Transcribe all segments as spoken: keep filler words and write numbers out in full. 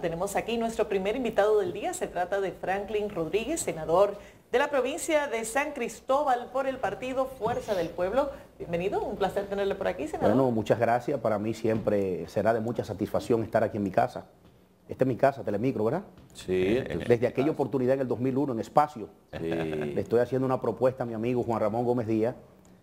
Tenemos aquí nuestro primer invitado del día. Se trata de Franklin Rodríguez, senador de la provincia de San Cristóbal por el partido Fuerza del Pueblo. Bienvenido, un placer tenerle por aquí, senador. Bueno, muchas gracias. Para mí siempre será de mucha satisfacción estar aquí en mi casa. Esta es mi casa, Telemicro, ¿verdad? Sí. Desde aquella oportunidad en el dos mil uno, en Espacio, Sí. le estoy haciendo una propuesta a mi amigo Juan Ramón Gómez Díaz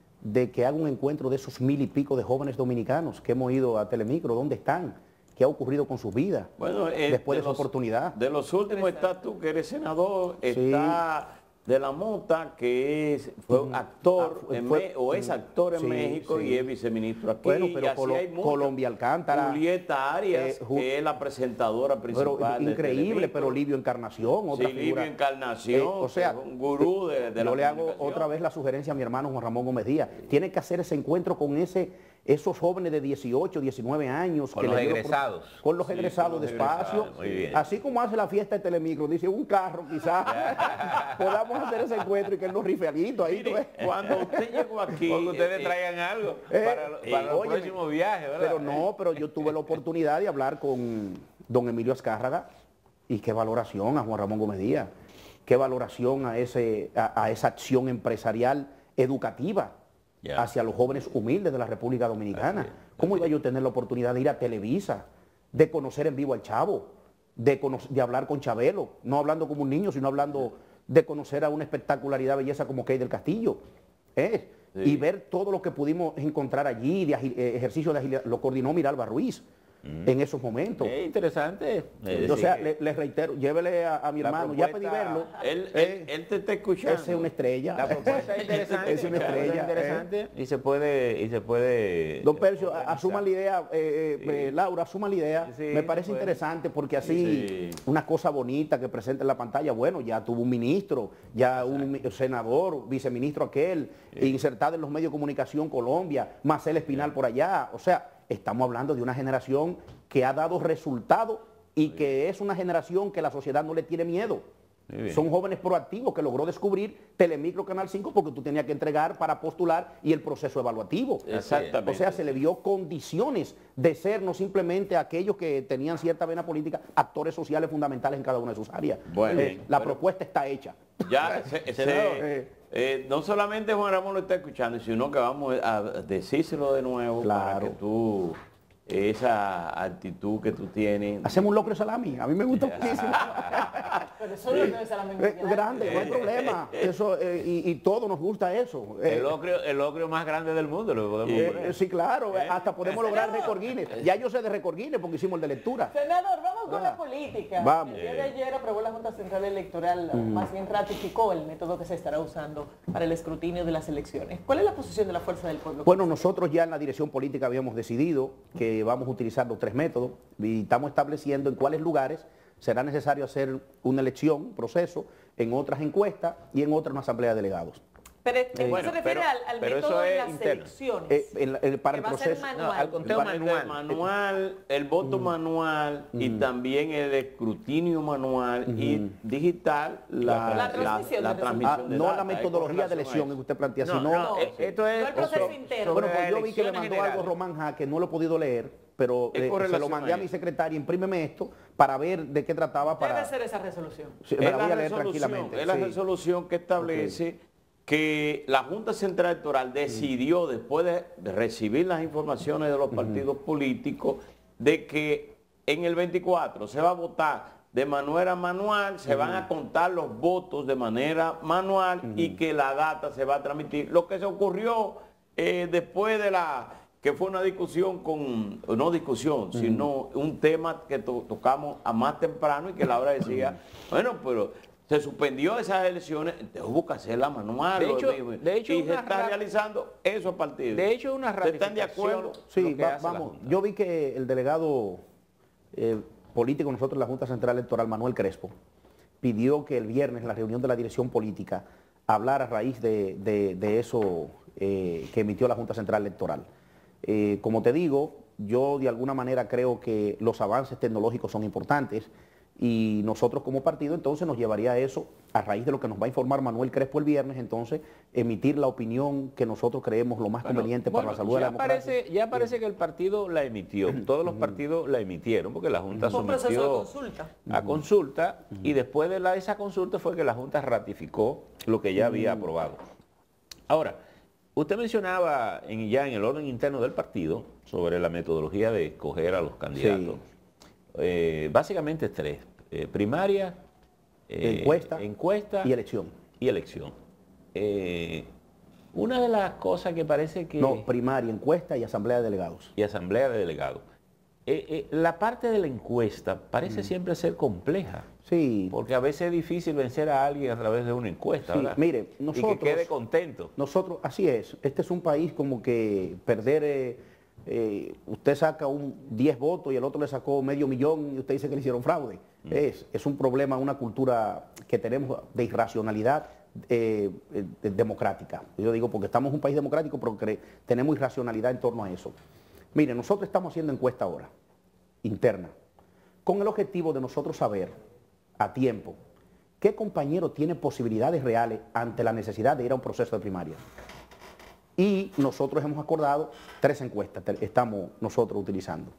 de que haga un encuentro de esos mil y pico de jóvenes dominicanos que hemos ido a Telemicro. ¿Dónde están? ¿Qué ha ocurrido con sus vidas Bueno, eh, después de, de esa los, oportunidad? De los últimos estás tú, que eres senador, Sí. está de la Mota, que es, fue un actor, Ah, fue, en fue, Me, o es actor en sí, México sí. y es viceministro aquí. Bueno, pero y así Colo hay muchos. Colombia Alcántara. Julieta Arias, eh, Ju que es la presentadora principal. Pero de increíble, Telemicro. pero Livio Encarnación, otra Sí, figura. Livio Encarnación, Eh, o sea, que es un gurú de, de la yo le hago comunicación. otra vez la sugerencia a mi hermano Juan Ramón Gómez Díaz. Tiene que hacer ese encuentro con ese, esos jóvenes de dieciocho, diecinueve años. Con que los le dio egresados. Por, con los Sí, egresados con de los espacio. egresados, muy bien. Así como hace la fiesta de Telemicro, dice un carro quizás, podamos hacer ese encuentro y que él nos rife alito ahí. ¿tú ves? Mire, cuando usted llegó aquí... Porque ustedes eh, traigan algo eh, para, lo- eh, para los óyeme, próximos viajes, ¿verdad? Pero no, pero yo tuve la oportunidad de hablar con don Emilio Azcárraga y qué valoración a Juan Ramón Gómez Díaz, qué valoración a, ese, a, a esa acción empresarial educativa Ya. hacia los jóvenes humildes de la República Dominicana. Así es, ¿Cómo así iba yo a tener la oportunidad de ir a Televisa, de conocer en vivo al Chavo, de, cono- de hablar con Chabelo, no hablando como un niño, sino hablando de conocer a una espectacularidad belleza como Key del Castillo? ¿eh? Sí. Y ver todo lo que pudimos encontrar allí, de agi- eh, ejercicio de agilidad, lo coordinó Miralba Ruiz en esos momentos. Es interesante. Eh, o sí, sea, que le, les reitero, llévele a, a mi la hermano, ya pedí propuesta- verlo. Él, eh, él, él te está escuchando. esa es una estrella. La propuesta es interesante. Es una la propuesta estrella, es interesante y se puede y se puede. Don Percio, a- organizar. asuma la idea, eh, eh, Sí. eh, Laura, asuma la idea. Sí, Me parece se puede. interesante porque así, Sí. una cosa bonita que presenta en la pantalla, bueno, ya tuvo un ministro, ya un mi- senador, viceministro aquel, insertado en los medios de comunicación Colombia, Marcel Espinal por allá. O sea, estamos hablando de una generación que ha dado resultados y que es una generación que la sociedad no le tiene miedo. Muy bien. Son jóvenes proactivos que logró descubrir Telemicro Canal cinco porque tú tenías que entregar para postular y el proceso evaluativo. Exactamente. O sea, se le dio condiciones de ser no simplemente aquellos que tenían cierta vena política, actores sociales fundamentales en cada una de sus áreas. Bueno, Eh, la bueno. propuesta está hecha. Ya, se- se- Senador, eh. eh, no solamente Juan Ramón lo está escuchando, sino que vamos a decírselo de nuevo para Claro. que tú, esa actitud que tú tienes. Hacemos un locro de salami, a mí me gusta muchísimo. Pero eso no es solamente Eh, grande, no hay problema. Eso, eh, y, y todo nos gusta eso. Eh, El locrio, el locrio más grande del mundo, lo podemos eh, poner. eh, sí, claro, eh, hasta podemos lograr récord Guinness. Ya yo sé de récord Guinness porque hicimos el de lectura. Senador, vamos con Ah. la política. Vamos. El día de ayer aprobó la Junta Central Electoral, más bien ratificó el método que se estará usando para el escrutinio de las elecciones. ¿Cuál es la posición de la Fuerza del Pueblo? Bueno, nosotros ya en la dirección política habíamos decidido que vamos a utilizar los tres métodos y estamos estableciendo en cuáles lugares será necesario hacer una elección, un proceso, en otras encuestas y en otras una asamblea de delegados. Pero ¿qué Bueno, se refiere pero- al, al pero método eso de es las interno. elecciones? Eh, en la- en- para que el va a ser proceso. manual. No, al conteo El manual. manual, el voto manual y también el escrutinio manual y digital, la, La transmisión la de transmisión Ah, de no data, la eh, metodología con de relación a elección eso. que usted plantea, No, sino... no, eh, eh, esto es No el proceso sobre- interno. Bueno, sobre pues yo vi que le elecciones mandó generales. algo Román Ja, que no lo he podido leer, pero Es eh, con se lo relación mandé a a mi eso. secretaria, imprímeme esto para ver de qué trataba para... Debe ser esa resolución. Sí, me Es la voy la a leer resolución, tranquilamente. es la sí. resolución que establece que la Junta Central Electoral decidió, después de, de recibir las informaciones de los partidos políticos, de que en el veinticuatro se va a votar de manera manual, se van a contar los votos de manera manual y que la data se va a transmitir. Lo que se ocurrió eh, después de la... que fue una discusión con, no discusión, sino un tema que to- tocamos a más temprano y que Laura decía, bueno, pero se suspendió esas elecciones, entonces hubo que hacerla manual. De lo hecho- mismo. de hecho, y se una está ra- realizando eso a partir De hecho, una ¿Ustedes ¿Están de ratificación. acuerdo? Sí, lo que va- hace la vamos. Junta. Yo vi que el delegado eh, político de nosotros en la Junta Central Electoral, Manuel Crespo, pidió que el viernes en la reunión de la dirección política hablara a raíz de, de- de eso eh, que emitió la Junta Central Electoral. Eh, como te digo, yo de alguna manera creo que los avances tecnológicos son importantes Y nosotros como partido entonces nos llevaría a eso, a raíz de lo que nos va a informar Manuel Crespo el viernes, entonces emitir la opinión que nosotros creemos lo más Bueno, conveniente bueno, para la salud de la ya democracia. parece, ya parece que el partido la emitió, todos los partidos la emitieron, porque la Junta Fue un proceso de sometió consulta. a consulta y después de la, esa consulta fue que la Junta ratificó lo que ya había aprobado. Ahora, usted mencionaba en, ya en el orden interno del partido sobre la metodología de escoger a los candidatos. Sí. Eh, básicamente tres, eh, primaria, eh, encuesta, encuesta y elección. Y elección. Eh, una de las cosas que parece que... No, primaria, encuesta y asamblea de delegados. Y asamblea de delegados. Eh, eh, la parte de la encuesta parece mm. siempre ser compleja. Sí. Porque a veces es difícil vencer a alguien a través de una encuesta, sí, ¿verdad? Mire, nosotros... Y que quede contento. Nosotros, así es. Este es un país como que perder... Eh, eh, usted saca un diez votos y el otro le sacó medio millón y usted dice que le hicieron fraude. Mm. Es, es un problema, una cultura que tenemos de irracionalidad eh, eh, democrática. Yo digo porque estamos en un país democrático, pero tenemos irracionalidad en torno a eso. Mire, nosotros estamos haciendo encuesta ahora, interna, con el objetivo de nosotros saber a tiempo qué compañero tiene posibilidades reales ante la necesidad de ir a un proceso de primaria. Y nosotros hemos acordado tres encuestas, estamos nosotros utilizando.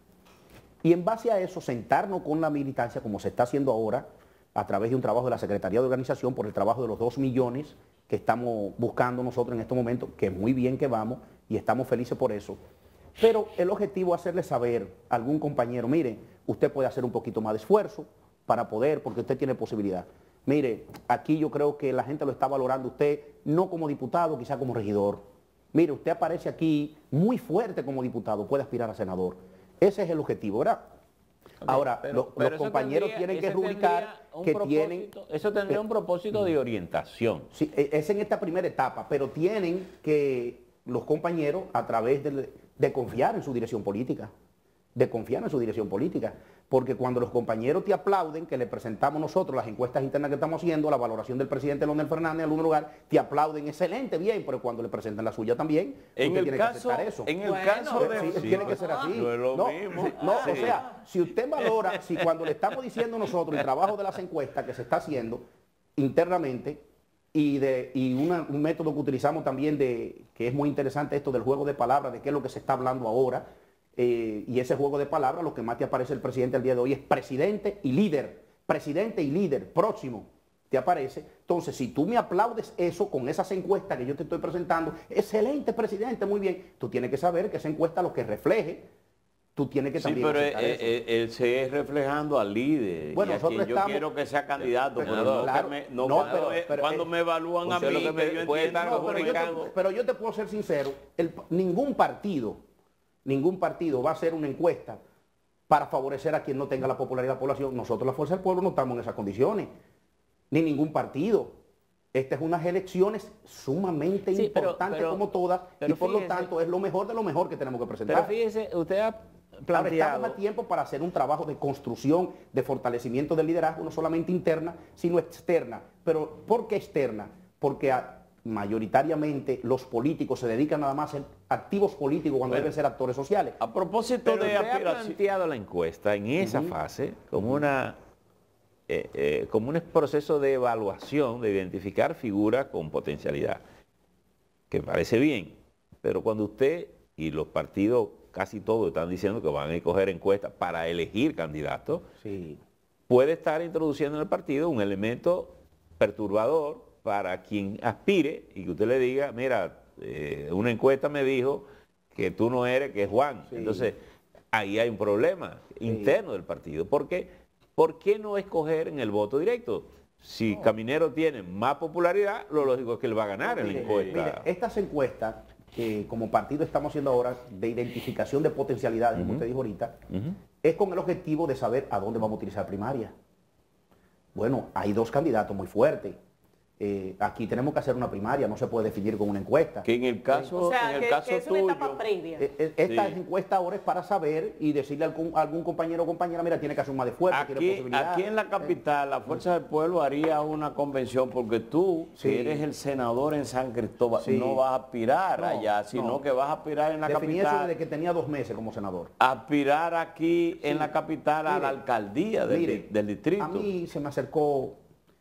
Y en base a eso, sentarnos con la militancia, como se está haciendo ahora, a través de un trabajo de la Secretaría de Organización, por el trabajo de los dos millones que estamos buscando nosotros en este momento, que muy bien que vamos, y estamos felices por eso. Pero el objetivo es hacerle saber a algún compañero, mire, usted puede hacer un poquito más de esfuerzo para poder, porque usted tiene posibilidad. Mire, aquí yo creo que la gente lo está valorando usted, no como diputado, quizá como regidor. Mire, usted aparece aquí muy fuerte como diputado, puede aspirar a senador. Ese es el objetivo, ¿verdad? Okay, ahora, pero, lo, pero los compañeros tendría, tienen que rubricar que tienen... Eso tendría eh, un propósito de orientación. Sí, es en esta primera etapa, pero tienen que los compañeros, a través de, de confiar en su dirección política, de confiar en su dirección política, porque cuando los compañeros te aplauden, que le presentamos nosotros las encuestas internas que estamos haciendo, la valoración del presidente Leonel Fernández en algún lugar, te aplauden excelente, bien, pero cuando le presentan la suya también, en el tiene caso, que aceptar eso. En el bueno, caso de... Sí, sí, tiene que ser así. No es lo no, mismo. no Sí. o sea, si usted valora, si cuando le estamos diciendo nosotros el trabajo de las encuestas que se está haciendo internamente, y, de, y una, un método que utilizamos también, de que es muy interesante esto del juego de palabras, de qué es lo que se está hablando ahora, eh, y ese juego de palabras, lo que más te aparece el presidente el día de hoy es presidente y líder, presidente y líder, próximo, te aparece. Entonces, si tú me aplaudes eso con esas encuestas que yo te estoy presentando, excelente presidente, muy bien, tú tienes que saber que esa encuesta lo que refleje, tú tienes que sí, también pero él, aceptar eso. él, él se es reflejando al líder. Bueno, y a nosotros quien yo estamos- quiero que sea candidato. Pero, pero no, claro, que me- no, no, cuando, pero- me, pero, cuando eh, me evalúan a usted mí, lo que me que yo puede entiendo, estar No, pero, yo te, comunicando. pero yo te puedo ser sincero, el- ningún partido, ningún partido va a hacer una encuesta para favorecer a quien no tenga la popularidad de la población. Nosotros, la Fuerza del Pueblo, no estamos en esas condiciones, ni ningún partido. Estas son unas elecciones sumamente Sí, pero- importantes pero- como todas, y pero por lo fíjese- tanto es lo mejor de lo mejor que tenemos que presentar. Pero fíjese, usted ha Ahora planteado... estamos a tiempo para hacer un trabajo de construcción, de fortalecimiento del liderazgo, no solamente interna, sino externa. Pero ¿por qué externa? Porque a- mayoritariamente los políticos se dedican nada más a ser activos políticos cuando Bueno. deben ser actores sociales. A propósito Pero de usted ha aspiración. planteado la encuesta en esa fase como una eh, eh, como un proceso de evaluación, de identificar figuras con potencialidad, que parece bien, pero cuando usted y los partidos, casi todos están diciendo que van a escoger encuestas para elegir candidatos, Sí. puede estar introduciendo en el partido un elemento perturbador para quien aspire y que usted le diga, mira, eh, una encuesta me dijo que tú no eres, que es Juan. Sí. Entonces, ahí hay un problema interno del partido. ¿Por qué? ¿Por qué no escoger en el voto directo? Si Caminero tiene más popularidad, lo lógico es que él va a ganar en la Mire, encuesta. mire, estas encuestas que como partido estamos haciendo ahora de identificación de potencialidades, como usted dijo ahorita, Ujú. es con el objetivo de saber a dónde vamos a utilizar primaria. Bueno, hay dos candidatos muy fuertes. Eh, aquí tenemos que hacer una primaria, no se puede definir con una encuesta. Que en el caso, O sea, en el que, caso que es una tuyo, etapa previa. Eh, eh, Esta Sí. encuesta ahora es para saber y decirle a algún, a algún compañero o compañera, mira, tiene que hacer más de fuerza, tiene aquí, posibilidad. aquí en la capital, la Fuerza del Pueblo haría una convención porque tú, Sí. que eres el senador en San Cristóbal, Sí. no vas a aspirar No, allá, sino no. que vas a aspirar en la Definí eso capital. desde que tenía dos meses como senador. Aspirar aquí en la capital a Mire, la alcaldía del, Mire, di- del distrito. A mí se me acercó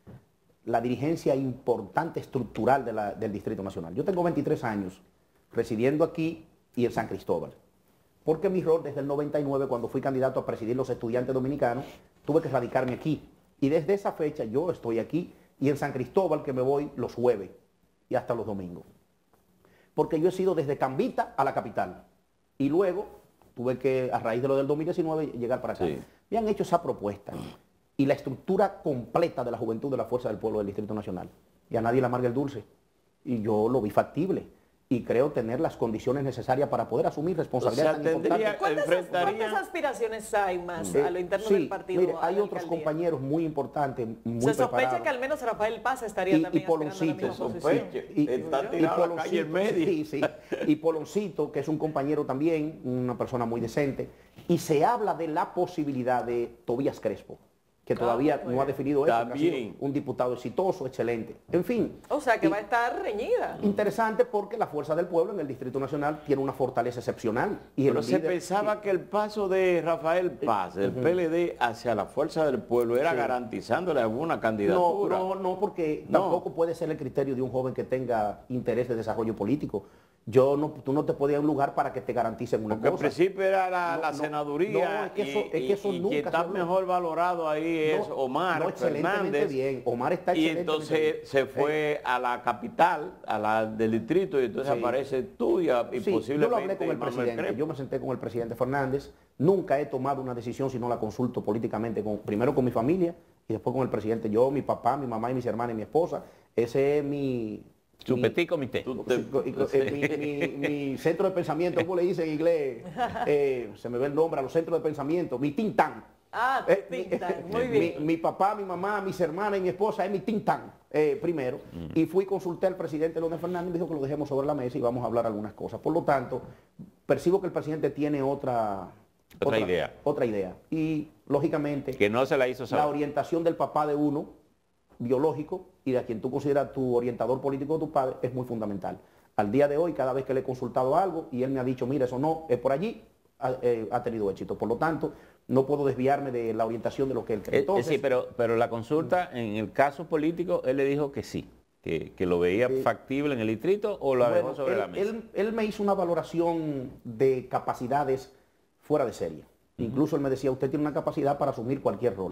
la dirigencia importante estructural de la- del Distrito Nacional. Yo tengo veintitrés años residiendo aquí y en San Cristóbal. Porque mi rol desde el noventa y nueve, cuando fui candidato a presidir los estudiantes dominicanos, tuve que radicarme aquí. Y desde esa fecha yo estoy aquí y en San Cristóbal, que me voy los jueves y hasta los domingos. Porque yo he sido desde Cambita a la capital. Y luego tuve que, a raíz de lo del dos mil diecinueve, llegar para acá. Sí. Me han hecho esa propuesta y la estructura completa de la juventud de la Fuerza del Pueblo del Distrito Nacional. Y a nadie le amarga el dulce. Y yo lo vi factible. Y creo tener las condiciones necesarias para poder asumir responsabilidades O sea, tan tendría- importantes. ¿Cuántas, enfrentaría- cuántas aspiraciones hay más Eh, a lo interno sí, del partido? mire, a hay la otros alcaldía? compañeros muy importantes, muy Se sospecha preparados. que al menos Rafael Paz estaría Y- también y aspirando a la Poloncito, misma se posición. sospecha. Y, Está y tirado a la calle en medio. sí, sí. Y Poloncito, que es un compañero también, una persona muy decente, y se habla de la posibilidad de Tobías Crespo, que todavía Ah, muy no ha bien. definido eso, que ha También. sido un diputado exitoso, excelente. En fin. O sea, que y- va a estar reñida. Interesante porque la Fuerza del Pueblo en el Distrito Nacional tiene una fortaleza excepcional. Y Pero el se líder- pensaba sí. que el paso de Rafael Paz, del P L D, hacia la Fuerza del Pueblo era Sí. garantizándole alguna No, candidatura. no, no, porque No. tampoco puede ser el criterio de un joven que tenga interés de desarrollo político. Yo no, tú no te podías dar un lugar para que te garanticen una Porque al cosa. principio era la, No, la no, senaduría no, es que y, eso- es que y- eso y nunca quien se está habló. mejor valorado ahí es No, Omar no, excelentemente Fernández. bien. Omar está Y excelentemente entonces bien. se fue a la capital, a la del distrito, y entonces Sí. aparece tú y, a- y Sí, posiblemente yo lo hablé con el Manuel presidente, Crespo. yo me senté con el presidente Fernández, nunca he tomado una decisión si no la consulto políticamente, con, primero con mi familia y después con el presidente, yo, mi papá, mi mamá y mis hermanas y mi esposa. Ese es mi... Su mi- petit comité. Tú te- Eh, mi, mi- mi centro de pensamiento, ¿cómo le dicen en inglés? Eh, se me ve el nombre a los centros de pensamiento, mi think tank. Ah, Eh, pintan, mi- muy bien. Mi, mi papá, mi mamá, mis hermanas y mi esposa es mi think tank, eh, primero. Y fui, consulté al presidente Leonel Fernández y me dijo que lo dejemos sobre la mesa y vamos a hablar algunas cosas. Por lo tanto, percibo que el presidente tiene otra, Otra idea. Otra idea. Y, lógicamente, Que no se la hizo la saber. orientación del papá de uno, biológico, y de a quien tú consideras tu orientador político de tu padre, es muy fundamental. Al día de hoy, cada vez que le he consultado algo y él me ha dicho, mira, eso no, es por allí, ha, eh, ha tenido éxito. Por lo tanto, no puedo desviarme de la orientación de lo que él cree. Eh, eh, Entonces, sí, pero, pero la consulta, en el caso político, él le dijo que sí, que, que lo veía Sí. factible en el distrito o lo bueno, dejó sobre él, la mesa. él- él me hizo una valoración de capacidades fuera de serie. Incluso él me decía, usted tiene una capacidad para asumir cualquier rol.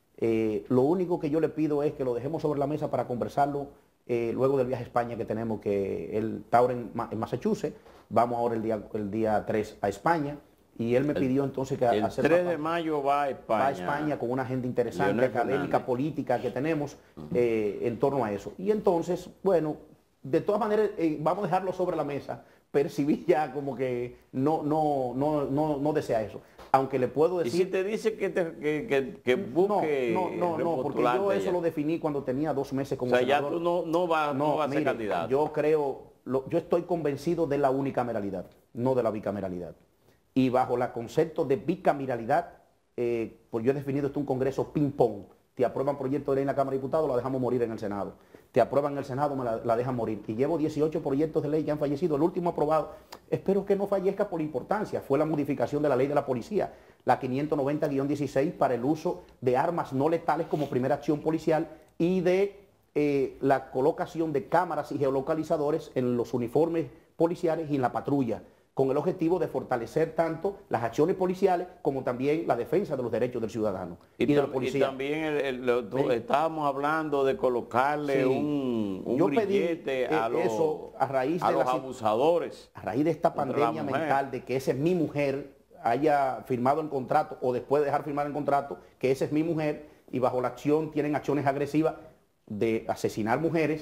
Eh, lo único que yo le pido es que lo dejemos sobre la mesa para conversarlo eh, luego del viaje a España que tenemos, que él está ahora en, Ma- en Massachusetts, vamos ahora el día, el día tres a España, y él me pidió entonces que El hacer tres una- de mayo va a España. va a España con una agenda interesante, Leonel académica, Fernández. política que tenemos eh, en torno a eso. Y entonces, bueno, de todas maneras, eh, vamos a dejarlo sobre la mesa. Percibí ya como que no, no, no, no, no desea eso. Aunque le puedo Y si decir... te dice que, te, que, que, que busque no, no, no, no, porque yo repostularte eso ya. lo definí cuando tenía dos meses como O sea, ya senador. tú no, no vas, no, vas a ser mire, candidato. yo creo, lo- yo estoy convencido de la unicameralidad, no de la bicameralidad. Y bajo el concepto de bicameralidad, eh, pues yo he definido esto un congreso ping-pong. Te aprueban proyectos de ley en la Cámara de Diputados, la dejamos morir en el Senado. Te aprueban en el Senado, me la, la dejan morir. Y llevo dieciocho proyectos de ley que han fallecido. El último aprobado, espero que no fallezca por importancia, fue la modificación de la ley de la policía, la quinientos noventa guión dieciséis, para el uso de armas no letales como primera acción policial y de eh, la colocación de cámaras y geolocalizadores en los uniformes policiales y en la patrulla, con el objetivo de fortalecer tanto las acciones policiales como también la defensa de los derechos del ciudadano y, Y, de tam- los y policías. también el- el- lo- tú- Sí. estábamos hablando de colocarle Sí. un, un Yo pedí, grillete eh, a los, eso a raíz de los la- abusadores. A raíz de esta Contra la pandemia mujer. mental de que esa es mi mujer, haya firmado el contrato o después de dejar firmar el contrato, que esa es mi mujer y bajo la acción tienen acciones agresivas de asesinar mujeres,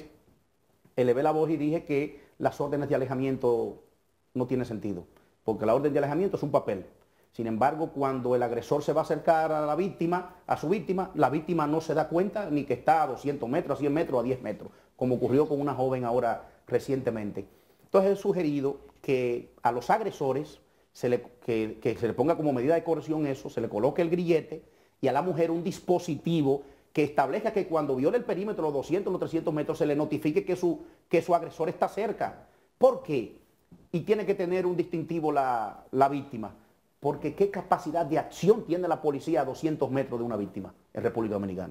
elevé la voz y dije que las órdenes de alejamiento no tienen sentido, porque la orden de alejamiento es un papel. Sin embargo, cuando el agresor se va a acercar a la víctima, a su víctima, la víctima no se da cuenta ni que está a doscientos metros, a cien metros, a diez metros. como ocurrió con una joven ahora recientemente. Entonces he sugerido que a los agresores se le, que, que se le ponga como medida de coerción eso, se le coloque el grillete y a la mujer un dispositivo que establezca que cuando viole el perímetro, los doscientos, los trescientos metros, se le notifique que su, que su agresor está cerca. ¿Por qué? Y tiene que tener un distintivo la, la víctima. Porque ¿qué capacidad de acción tiene la policía a doscientos metros de una víctima en República Dominicana?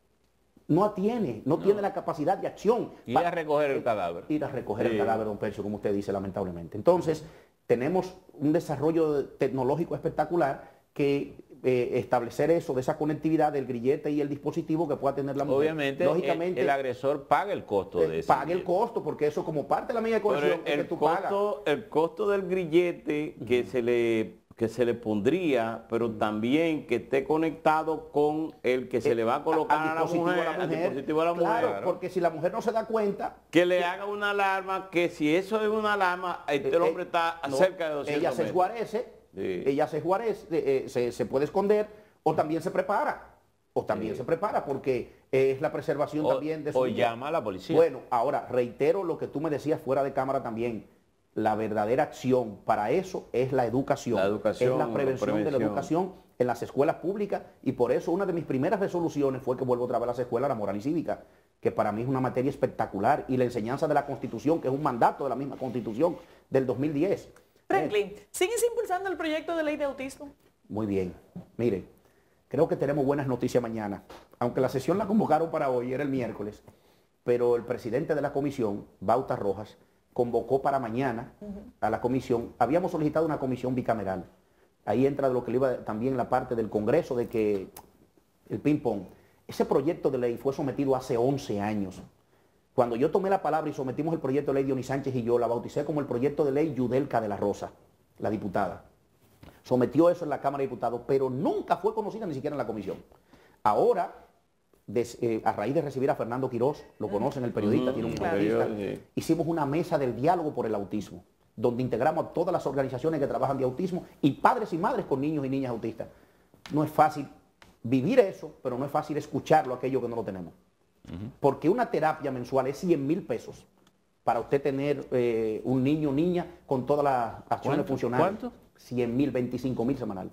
No tiene, no, no. tiene la capacidad de acción. Ir a recoger el cadáver. Ir a recoger sí. el cadáver, don Percio, como usted dice, lamentablemente. Entonces, tenemos un desarrollo tecnológico espectacular que eh, establecer eso, de esa conectividad del grillete y el dispositivo que pueda tener la mujer. Obviamente, Lógicamente, el, el agresor paga el costo eh, de eso. Paga el costo, porque eso como parte de la medida de coerción el, que tú costo, pagas. El costo del grillete que uh-huh. se le que se le pondría, pero también que esté conectado con el que se eh, le va a colocar a, a, la mujer, a la mujer, al dispositivo de la mujer. Claro, porque si la mujer no se da cuenta... Que le haga una alarma, que si eso es una alarma, este eh, hombre está no, cerca de doscientos ella se esguarece, sí. ella se esguarece, eh, se, se puede esconder, o también se prepara, o también sí. se prepara, porque es la preservación o, también de su O vida. llama a la policía. Bueno, ahora, reitero lo que tú me decías fuera de cámara también. La verdadera acción para eso es la educación, la educación es la prevención, prevención de la educación en las escuelas públicas, y por eso una de mis primeras resoluciones fue que vuelvo otra vez a las escuelas la moral y cívica, que para mí es una materia espectacular, y la enseñanza de la Constitución, que es un mandato de la misma Constitución del dos mil diez. Franklin, eh, ¿sigues impulsando el proyecto de ley de autismo? Muy bien, miren, creo que tenemos buenas noticias mañana, aunque la sesión la convocaron para hoy, era el miércoles, pero el presidente de la comisión, Bauta Rojas, convocó para mañana a la comisión. Habíamos solicitado una comisión bicameral. Ahí entra lo que le iba también la parte del Congreso, de que el ping-pong. Ese proyecto de ley fue sometido hace once años. Cuando yo tomé la palabra y sometimos el proyecto de ley, Dionis Sánchez y yo la bauticé como el proyecto de ley Yudelka de la Rosa, la diputada. Sometió eso en la Cámara de Diputados, pero nunca fue conocida ni siquiera en la comisión. Ahora, Des, eh, a raíz de recibir a Fernando Quirós, lo conocen, el periodista, uh-huh. tiene un periodista, sí. hicimos una mesa del diálogo por el autismo, donde integramos a todas las organizaciones que trabajan de autismo y padres y madres con niños y niñas autistas. No es fácil vivir eso, pero no es fácil escucharlo aquello que no lo tenemos. Uh-huh. Porque una terapia mensual es cien mil pesos para usted tener eh, un niño o niña con todas las acciones funcionales. ¿Cuánto? cien mil, veinticinco mil semanal.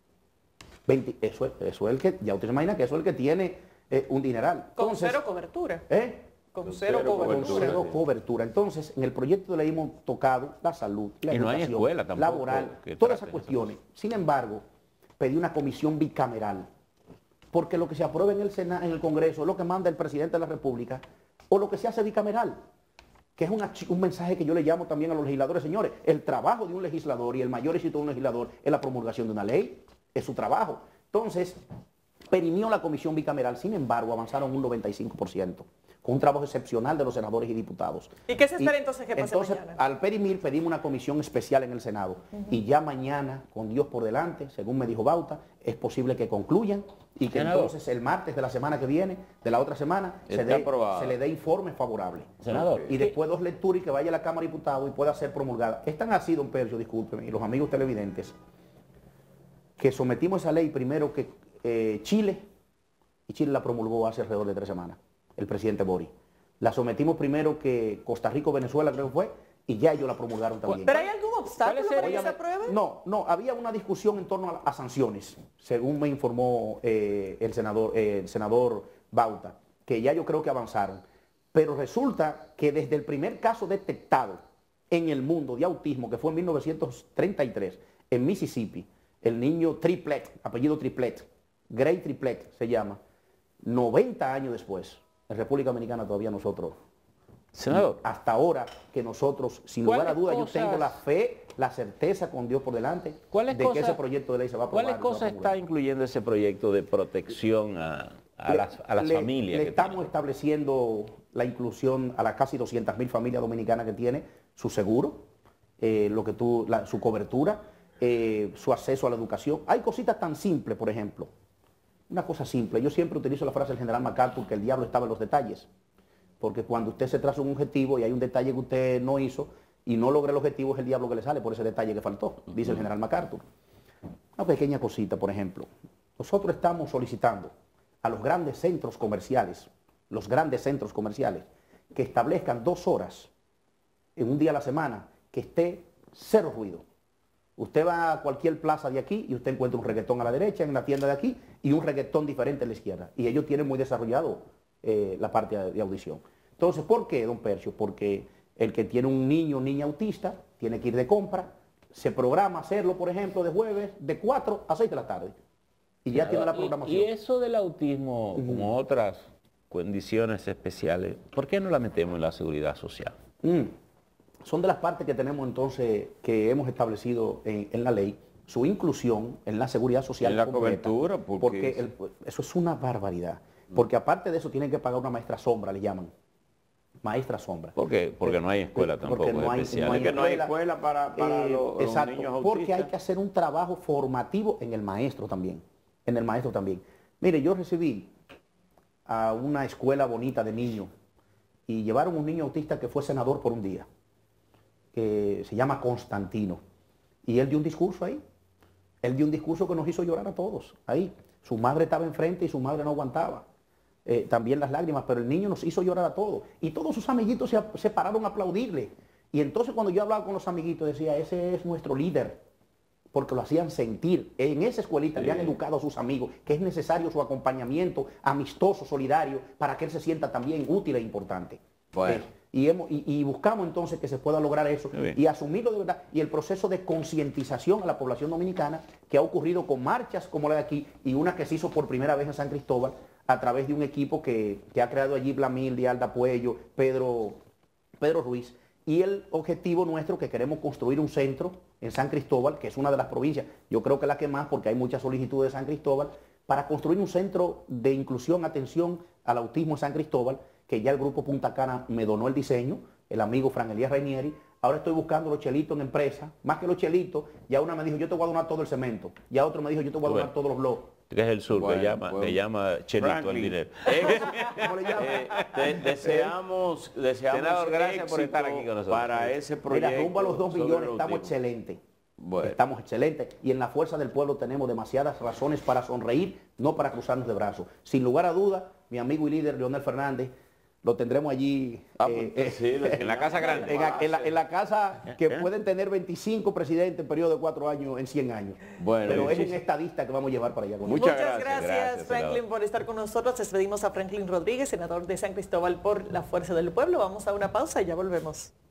veinte, eso, es, eso es el que, ya usted se imagina que eso es el que tiene... Eh, un dineral. Con Entonces, cero cobertura. ¿Eh? Con, con cero, cero cobertura. Con cero cobertura. Entonces, en el proyecto de ley hemos tocado la salud, la y no educación, hay escuela tampoco, laboral, todas esas cuestiones. Sin embargo, pedí una comisión bicameral, porque lo que se aprueba en el Senado, en el Congreso, es lo que manda el presidente de la República, o lo que se hace bicameral, que es una, un mensaje que yo le llamo también a los legisladores. Señores, el trabajo de un legislador y el mayor éxito de un legislador es la promulgación de una ley, es su trabajo. Entonces, perimió la comisión bicameral, sin embargo, avanzaron un noventa y cinco por ciento, con un trabajo excepcional de los senadores y diputados. ¿Y qué se espera y, entonces que pase entonces, mañana? Al perimir pedimos una comisión especial en el Senado, uh-huh. y ya mañana, con Dios por delante, según me dijo Bauta, es posible que concluyan y que Senador. entonces el martes de la semana que viene, de la otra semana, se, dé, se le dé informe favorable. Senador. Y después dos lecturas y que vaya a la Cámara de Diputados y pueda ser promulgada. Es tan así, don Percio, discúlpeme, y los amigos televidentes, que sometimos esa ley primero que eh, Chile, y Chile la promulgó hace alrededor de tres semanas, el presidente Boric. La sometimos primero que Costa Rica o Venezuela, creo que fue, y ya ellos la promulgaron también. ¿Pero hay algún obstáculo para que se apruebe? No, no, había una discusión en torno a, a sanciones, según me informó eh, el, senador, eh, el senador Bauta, que ya yo creo que avanzaron. Pero resulta que desde el primer caso detectado en el mundo de autismo, que fue en mil novecientos treinta y tres, en Mississippi, el niño Triplet, apellido Triplet, Gray Triplet se llama, noventa años después, en República Dominicana todavía nosotros, senador, hasta ahora que nosotros, sin lugar a dudas, yo tengo la fe, la certeza con Dios por delante de cosa, que ese proyecto de ley se va a aprobar. ¿Cuáles cosas está incluyendo ese proyecto de protección a, a le, las, a las le, familias? Le estamos tiene? estableciendo la inclusión a las casi doscientas mil familias dominicanas que tiene su seguro, eh, lo que tú, la, su cobertura, eh, su acceso a la educación. Hay cositas tan simples, por ejemplo. Una cosa simple, yo siempre utilizo la frase del general MacArthur, que el diablo estaba en los detalles, porque cuando usted se traza un objetivo y hay un detalle que usted no hizo y no logra el objetivo, es el diablo que le sale por ese detalle que faltó, dice el general MacArthur. Una pequeña cosita, por ejemplo, nosotros estamos solicitando a los grandes centros comerciales, los grandes centros comerciales, que establezcan dos horas en un día a la semana que esté cero ruido. Usted va a cualquier plaza de aquí y usted encuentra un reggaetón a la derecha en la tienda de aquí y un reggaetón diferente a la izquierda. Y ellos tienen muy desarrollado eh, la parte de, de audición. Entonces, ¿por qué, don Percio? Porque el que tiene un niño o niña autista tiene que ir de compra, se programa hacerlo, por ejemplo, de jueves de cuatro a seis de la tarde. Y ya tiene la programación. Y, y eso del autismo, uh-huh. como otras condiciones especiales, ¿por qué no la metemos en la seguridad social? Mm. Son de las partes que tenemos entonces, que hemos establecido en, en la ley, su inclusión en la seguridad social. En la completa, cobertura, porque, porque el, eso es una barbaridad. Porque aparte de eso tienen que pagar una maestra sombra, le llaman. Maestra sombra. ¿Por qué? Porque no hay escuela tampoco porque no hay, especial. No hay, que no hay escuela para, para eh, los, exacto, los niños autistas. Porque hay que hacer un trabajo formativo en el maestro también. En el maestro también. Mire, yo recibí a una escuela bonita de niños y llevaron un niño autista que fue senador por un día, que se llama Constantino. Y él dio un discurso ahí. Él dio un discurso que nos hizo llorar a todos. Ahí. Su madre estaba enfrente y su madre no aguantaba. Eh, también las lágrimas, pero el niño nos hizo llorar a todos. Y todos sus amiguitos se, se pararon a aplaudirle. Y entonces cuando yo hablaba con los amiguitos decía, ese es nuestro líder. Porque lo hacían sentir. En esa escuelita sí. le han educado a sus amigos que es necesario su acompañamiento amistoso, solidario, para que él se sienta también útil e importante. Bueno. Eh, y, hemos, y, y buscamos entonces que se pueda lograr eso y asumirlo de verdad. Y el proceso de concientización a la población dominicana que ha ocurrido con marchas como la de aquí y una que se hizo por primera vez en San Cristóbal a través de un equipo que, que ha creado allí Blamil, de Alda Puello, Pedro, Pedro Ruiz. Y el objetivo nuestro que queremos construir un centro en San Cristóbal, que es una de las provincias, yo creo que la que más, porque hay muchas solicitudes de San Cristóbal, para construir un centro de inclusión, atención al autismo en San Cristóbal, que ya el Grupo Punta Cana me donó el diseño, el amigo Fran Elías Reinieri. Ahora estoy buscando los chelitos en empresa, más que los chelitos, ya una me dijo, yo te voy a donar todo el cemento, ya otro me dijo, yo te voy a donar bueno. todos los bloques. Que es el sur, bueno, que llama, bueno. que llama Chelito al dinero. Eh, ¿Cómo le llama? Eh, de, deseamos, deseamos Senador, gracias por estar aquí con nosotros. Para ese proyecto. Mira, rumbo a los dos millones estamos excelentes. Bueno. Estamos excelentes y en la fuerza del pueblo tenemos demasiadas razones para sonreír, no para cruzarnos de brazos. Sin lugar a dudas, mi amigo y líder Leonel Fernández, lo tendremos allí ah, eh, pues, sí, eh, en la casa grande. En, en, la, en la casa que ¿Eh? pueden tener veinticinco presidentes en periodo de cuatro años en cien años. Bueno, Pero es un estadista que vamos a llevar para allá. Con Muchas, Muchas gracias, gracias, gracias Franklin, senador. por estar con nosotros. Despedimos a Franklin Rodríguez, senador de San Cristóbal por la Fuerza del Pueblo. Vamos a una pausa y ya volvemos.